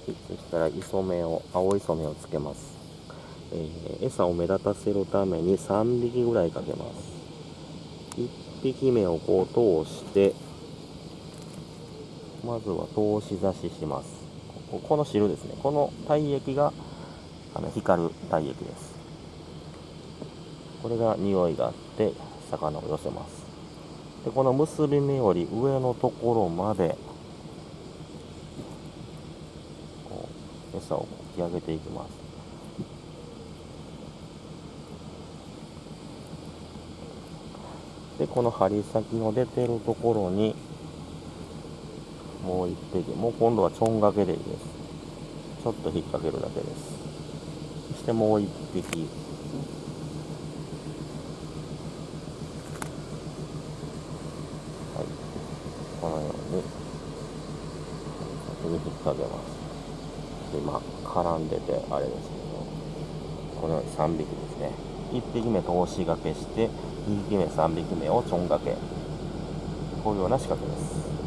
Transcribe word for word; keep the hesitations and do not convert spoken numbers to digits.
そしたら磯目を青磯目をつけます。えー、餌を目立たせるためにさんびきぐらいかけます。いっぴきめをこう通して、まずは通し刺しします。ここの汁ですね、この体液があの光る体液です。これが匂いがあって魚を寄せます。でこの結び目より上のところまでこう餌を引き上げていきます。でこの針先の出てるところにもう一匹、もう今度はちょんがけでいいです。ちょっと引っ掛けるだけです。そしてもう一匹、はい、このように先に引っ掛けます。で今絡んでてあれですけど、このようにさんびきですね。いっぴきめ通しがけして、にひきめさんびきめをちょんがけ、こういうような仕掛けです。